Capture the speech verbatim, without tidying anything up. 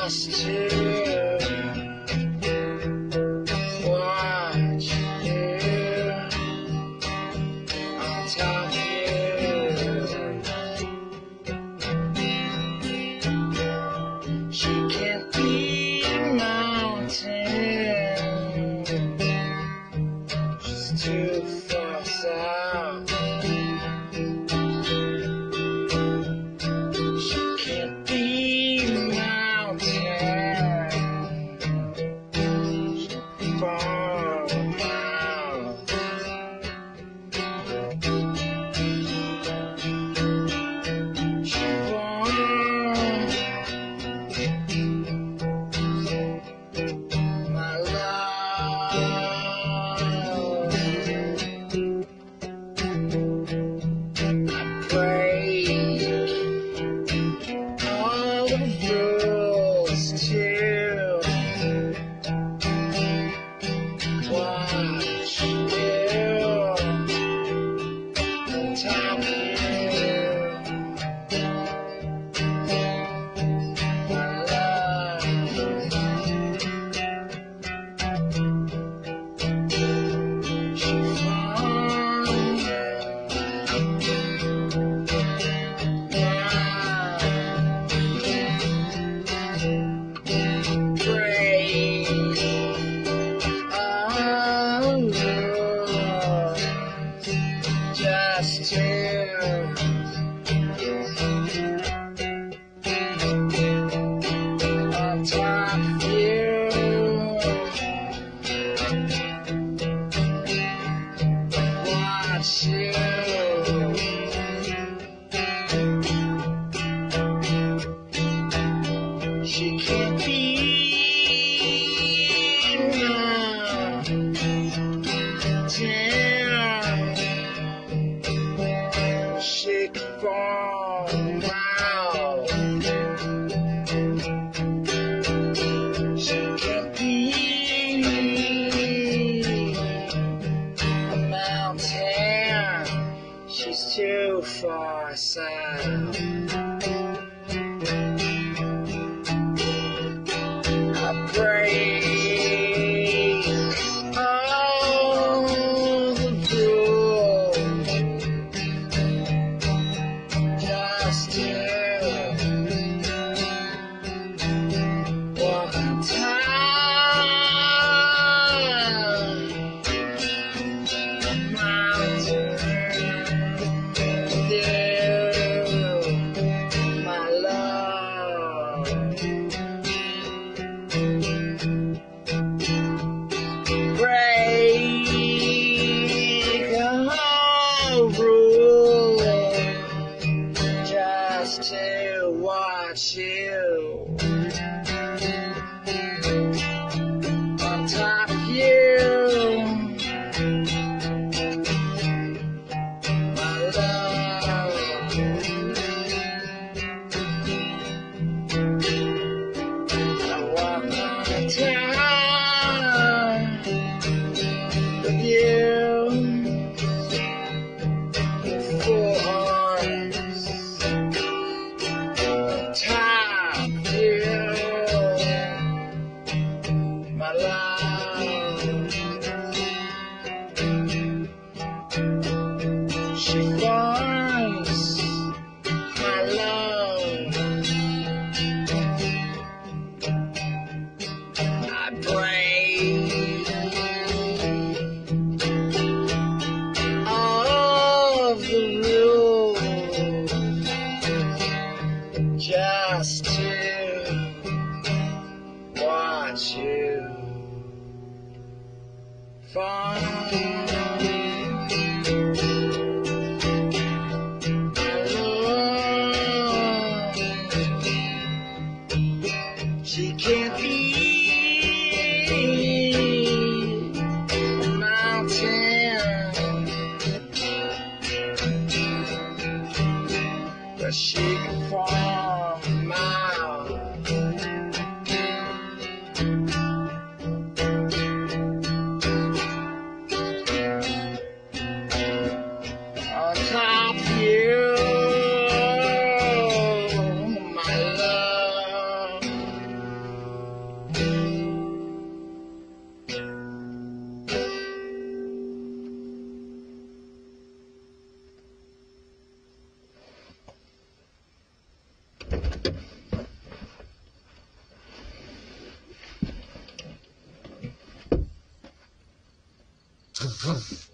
just to watch you on top of you. She can't be a mountain, she's too far south. She can't be a mountain, she's far out. She won't, my love. I break all the rules to watch you on top of you. My love, she found break all rules just to on top of you. Watch you. She can't be mountain, she can fall out. She can't be a mountain, she's too far south. I break all the rules just to walk on time. Mountain with you, my love. Break all rules just to watch you on top of you. My love, I walk on time with you, full arms, top of you, my love. She finds my love. I break all of the rules just to watch you fall. She can't be a mountain, but she can form out. On top of you, my love. Vroom.